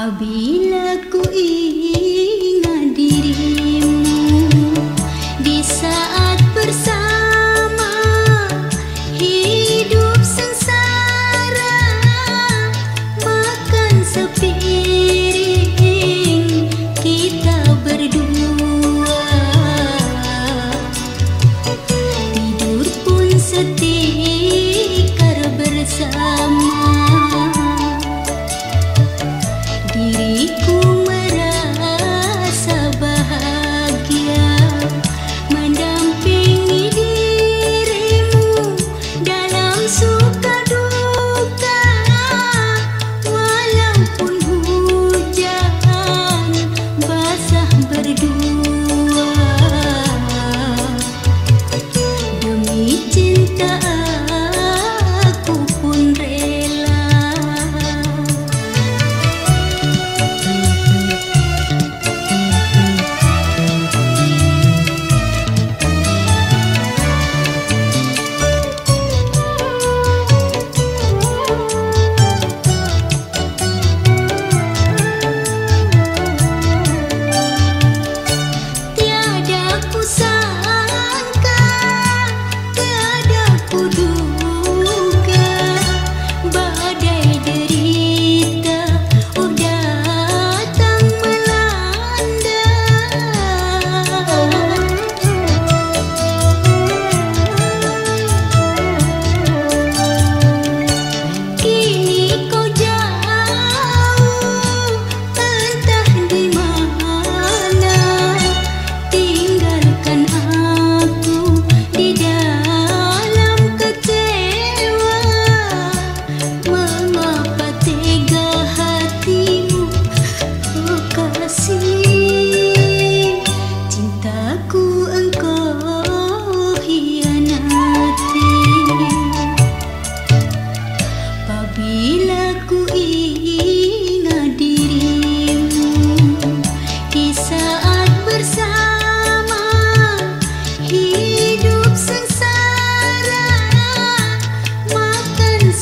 Apabila ku ingat dirimu di saat bersama hidup sengsara, makan sepiring kita berdua, tidur pun setikar bersama. Diriku merasa bahagia mendampingi dirimu dalam suka duka, walaupun hujan basah berdua. Demi cinta aku pun rela. Bila ku ingat dirimu di saat bersama hidup sengsara, makan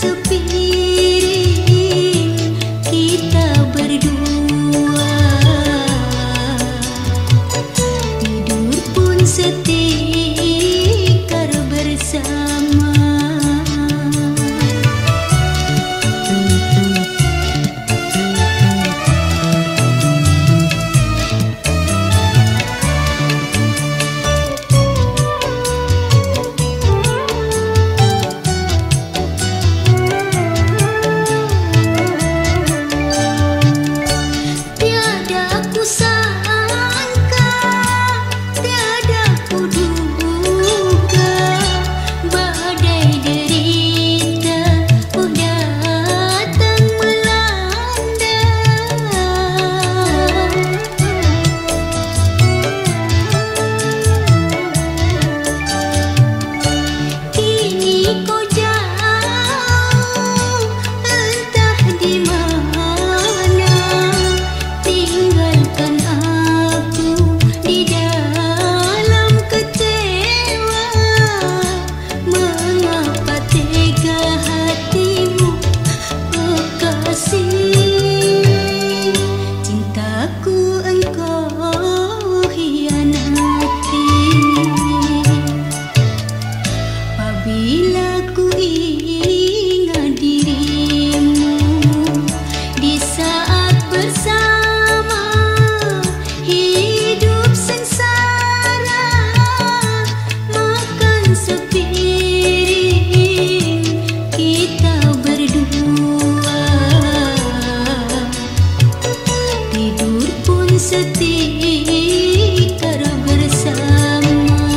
sepiring kita berdua, tidur pun setikar bersama. Bila ku ingat dirimu di saat bersama hidup sengsara, makan sepiring kita berdua, tidur pun setikar bersama.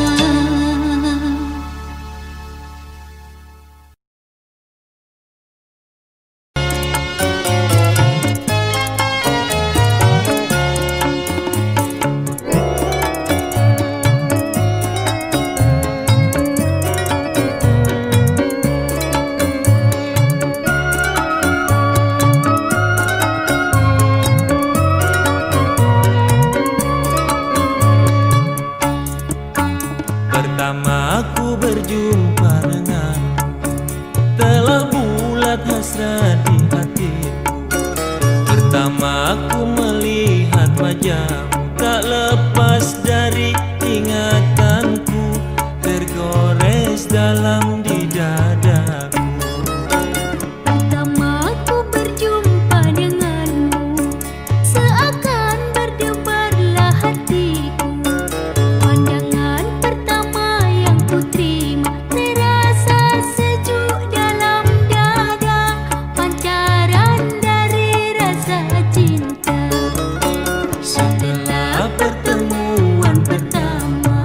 Pertama aku berjumpa denganmu, telah bulat hasrat di hatiku. Pertama wajahmu tak lepas dari ingatanku, tergores dalam di dadaku. Pertama ku berjumpa denganmu, seakan berdebarlah hatiku. Pandangan pertama yang ku terima, terasa sejuk dalam dada, pancaran dari rasa cinta. Setelah pertemuan pertama,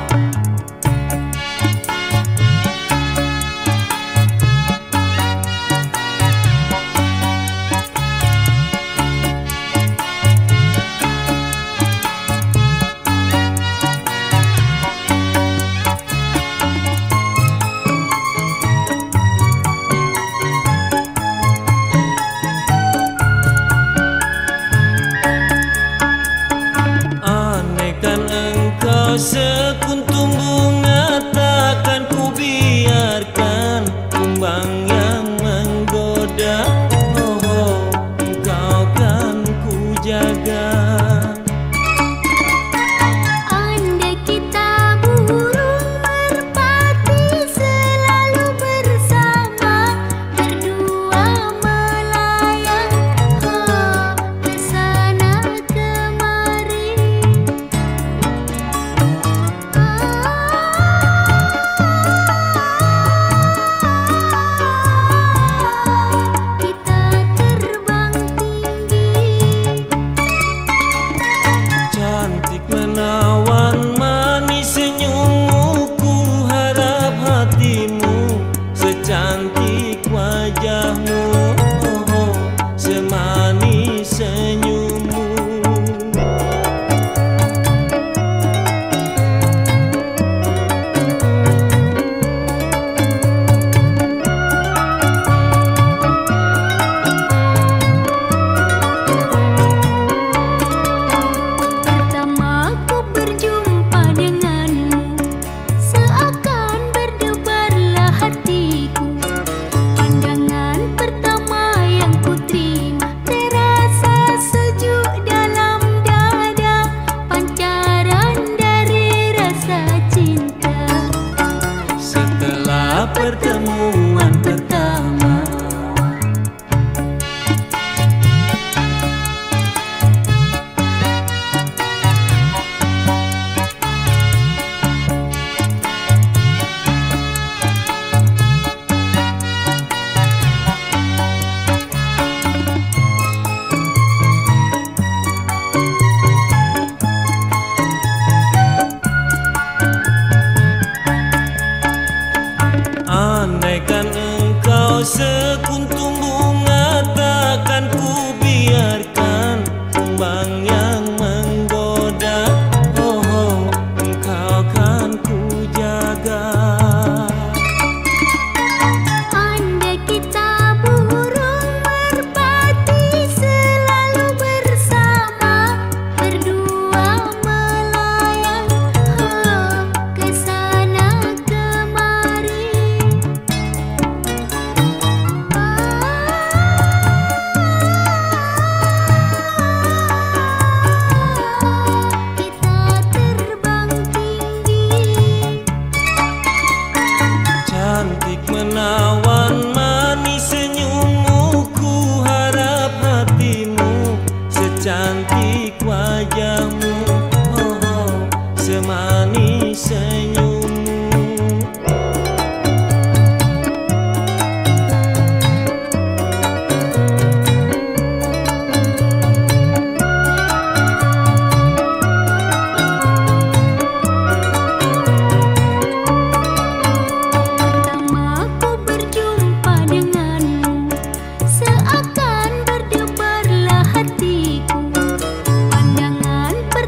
andaikan engkau sekuntum bunga, takkan ku biarkan kumbang yang menggoda. Oh, engkau kan ku jaga. andai kita burung merpati selalu bersama, berdua melayang ke sana kemari. Kita terbang tinggi, Cantik menawan manis senyummu, ku harap hatimu secantik wajahmu. Oh, semanis senyummu. pertama ku berjumpa denganmu, seakan berdebarlah hatiku. Pandangan pertama yang ku terima, terasa sejuk dalam dada, pancaran dari rasa cinta. Setelah pertemuan pertama, andaikan engkau sekuntum bunga, takkan ku biarkan kumbang yang menggoda. Oh, engkau kan ku jaga. Andai kita burung merpati selalu bersama, berdua melayang ke sana kemari. Kita terbang tinggi, Cantik menawan manis senyummu, ku harap hatimu secantik wajahmu. Oh, semanis senyummu. pertama ku berjumpa denganmu, seakan berdebarlah hatiku. Pandangan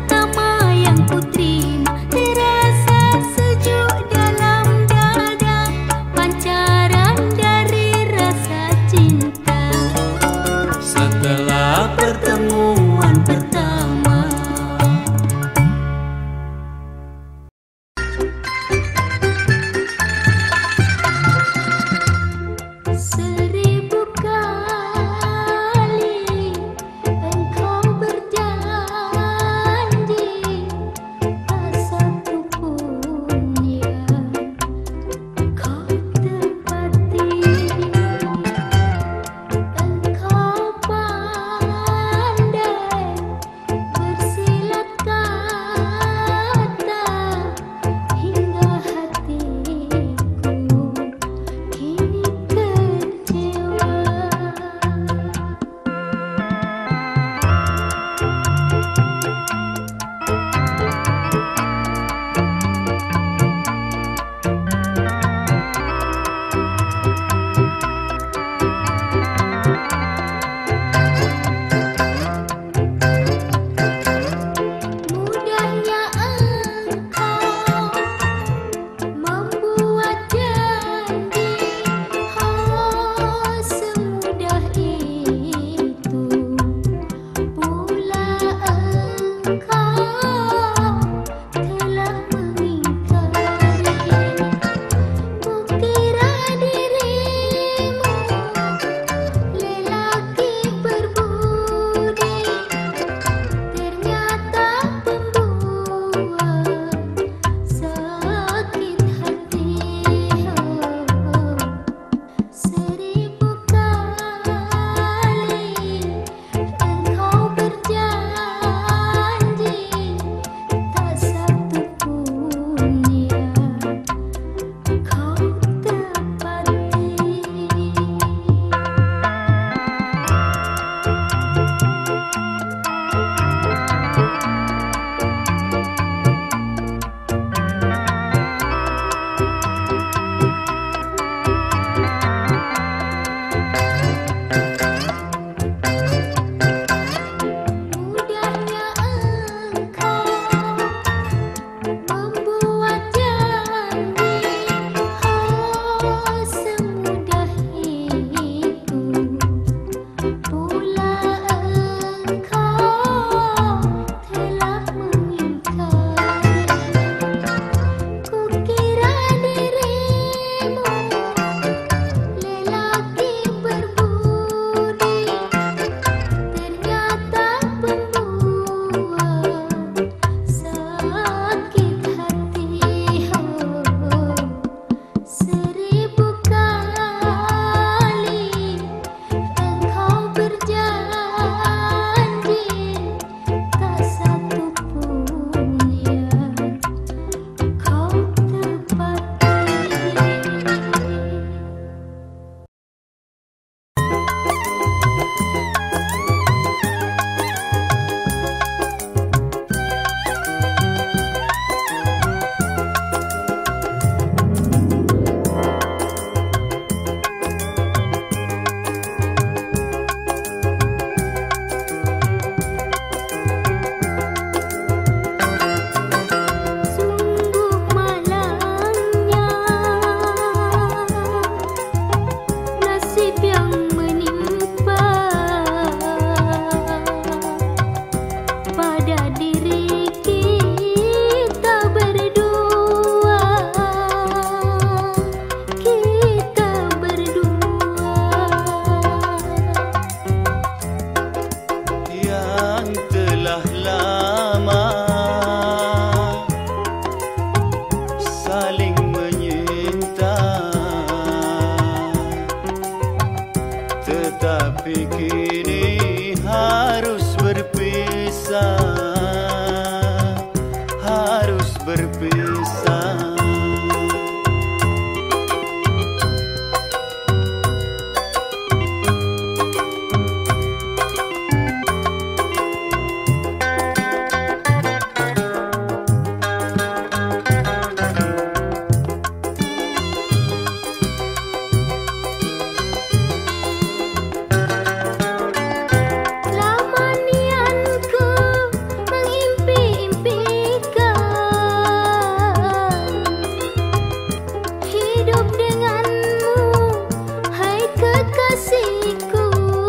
hidup denganmu, hai kekasihku.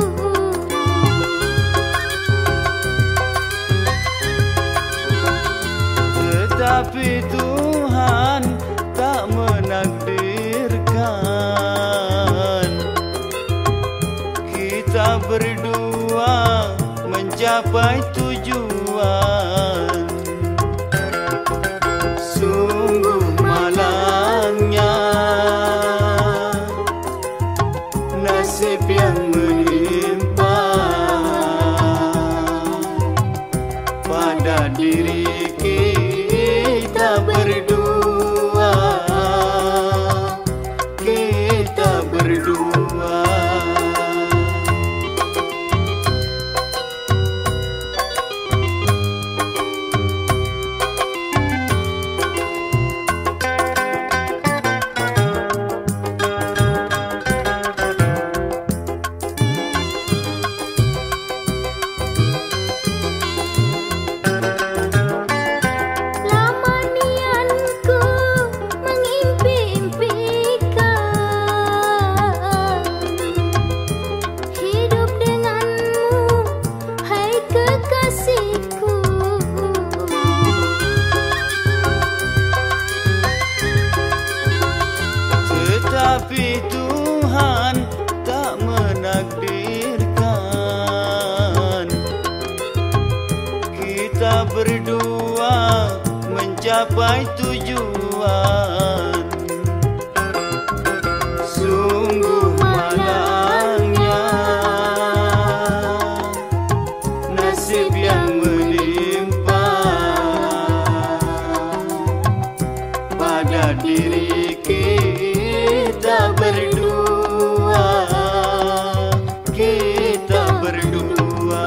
Tetapi Tuhan tak menakdirkan kita berdua mencapai tujuan. Sungguh malangnya nasib yang menimpa pada diri kita berdua, kita berdua. Lama niatku mengimpi-impikan hidup denganmu, hai kekasihku. Tetapi Tuhan tak menakdirkan kita berdua mencapai tujuan. Sungguh malangnya nasib yang menimpa pada diri kita berdua, kita berdua.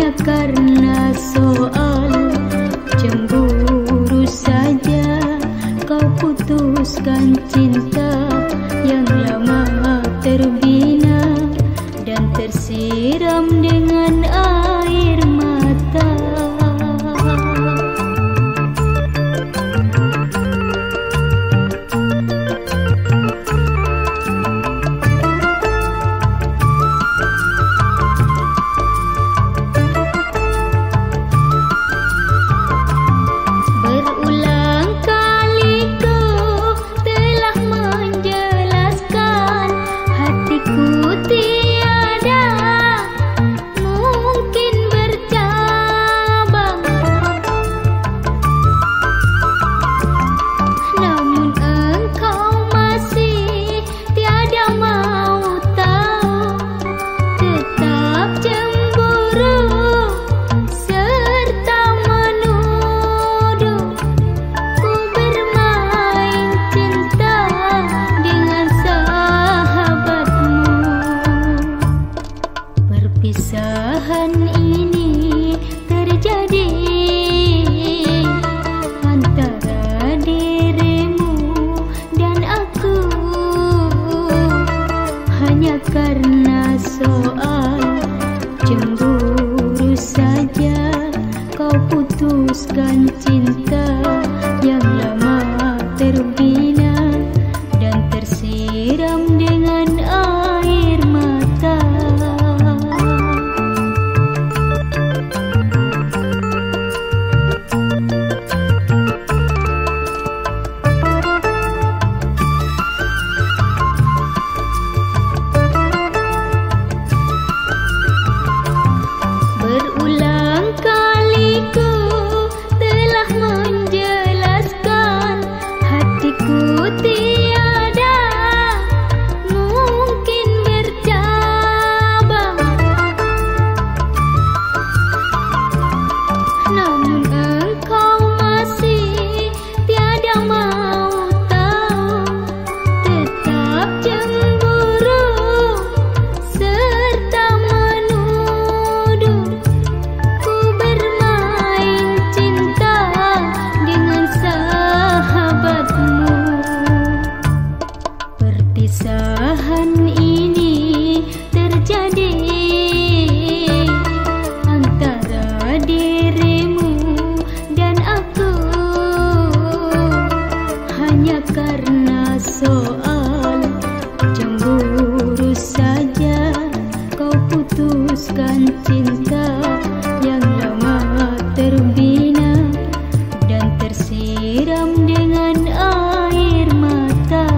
hanya karena soal cemburu saja kau putuskan cinta yang lama terbina dan tersiram dengan air mata. Berulang kali kau telah menjelaskan hatiku tiada mungkin bercabang, namun engkau masih tiada mau tahu, tetap cemburu serta menuduh ku bermain cinta dengan sahabatmu. Perpisahan ini terjadi antara dirimu dan aku hanya karena soal cemburu saja kau putuskan cinta yang lama terbina dan tersiram dengan air mata. Berulang kali ku telah menjelaskan hatiku tiada mungkin bercabang, namun engkau masih tiada mau tahu, tetap cemburu serta menuduh ku bermain cinta dengan sahabatmu. Perpisahan ini terjadi antara dirimu dan aku hanya karena soal cemburu saja kau putuskan cinta yang lama terbina dan tersiram dengan air mata.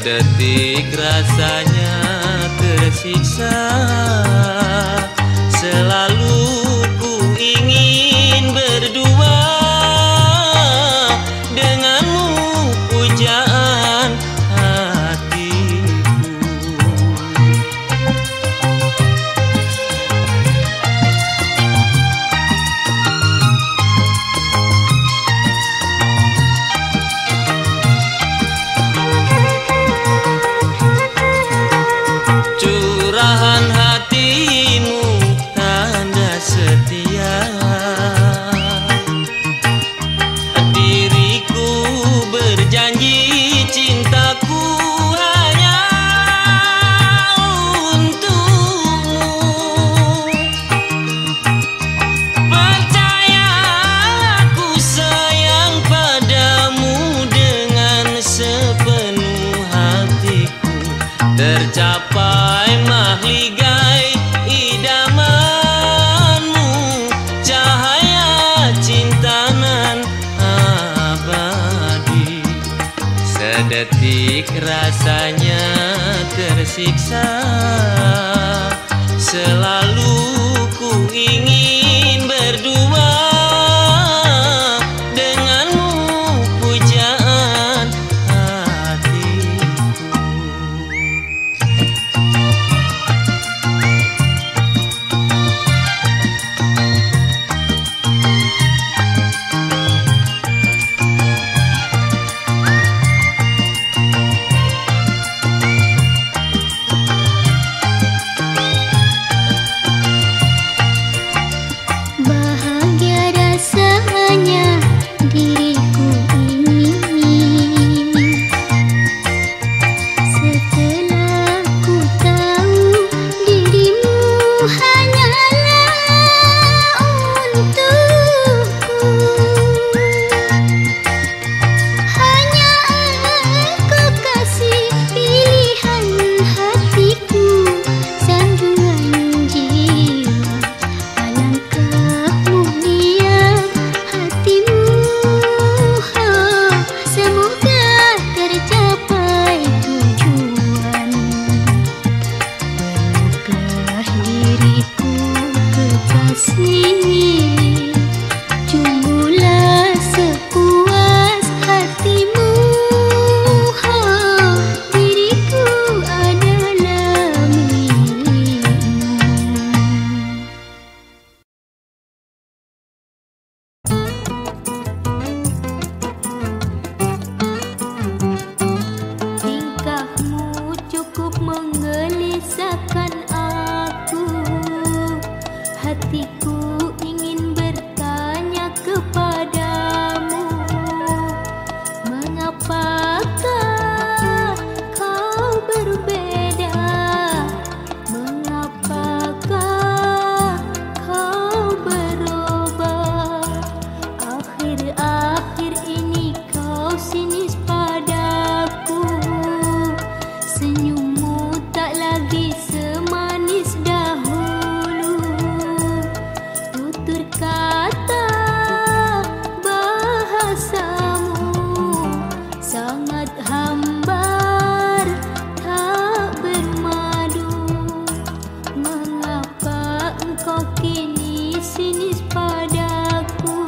Sedetik rasanya tersiksa, selalu ku ingin berdua denganmu, pujaan hatiku. Curahan hatimu tanda setia, diriku berjanji cintaku hanya untukmu. Percaya aku sayang padamu dengan sepenuh hatiku. Tercapai mahligai idamanmu, cahaya cinta nan abadi. Sedetik rasanya tersiksa, selalu ku ingin berdua denganmu, pujaan hatiku. Bahagia rasanya diriku ini setelah ku tahu dirimu hanyalah untukku. Hanya engkau kasih pilihan hatiku, sanjungan jiwa. Alangkah mulia hatimu, semoga tercapai tujuanmu. Peluklah diriku kekasih, cumbulah sepuas hatimu. Diriku adalah milikmu. Tingkahmu cukup menggelisahkan aku. Hatiku ingin bertanya kepadamu, mengapakah kau berbeda? Mengapakah kau berubah? Akhir-akhir ini kau sinis padaku. Senyummu tak lagi semanis dahulu. Tutur kata bahasamu sangat hambar, tak bermadu. Mengapa engkau kini sinis padaku?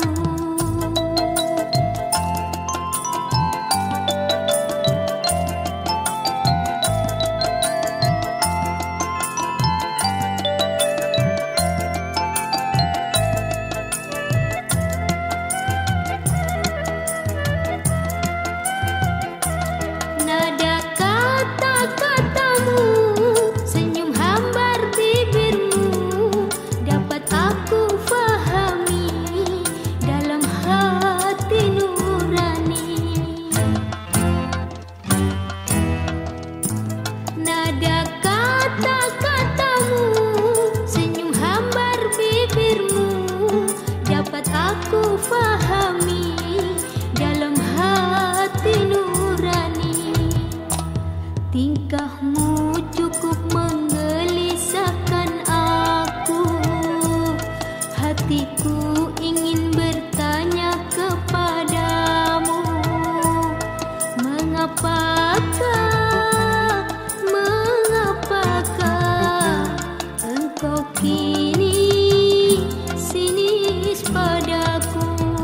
Nada kata-katamu, senyum hambar bibirmu, dapat aku fahami dalam hati nurani. Nada kata-katamu, senyum hambar bibirmu, dapat aku fahami dalam hati nurani. Tingkahmu cukup menggelisahkan aku. Hatiku ingin bertanya kepadamu, mengapakah padaku.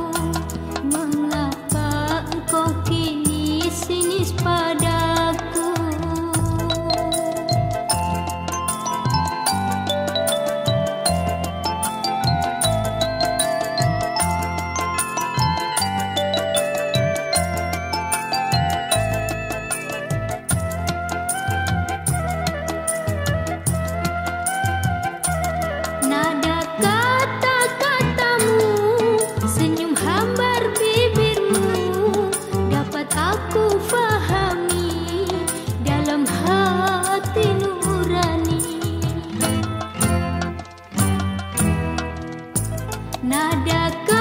Mengapa engkau kini sinis padaku? Nada kata-katamu, senyum hambar bibirmu, dapat aku fahami dalam hati nurani. Nada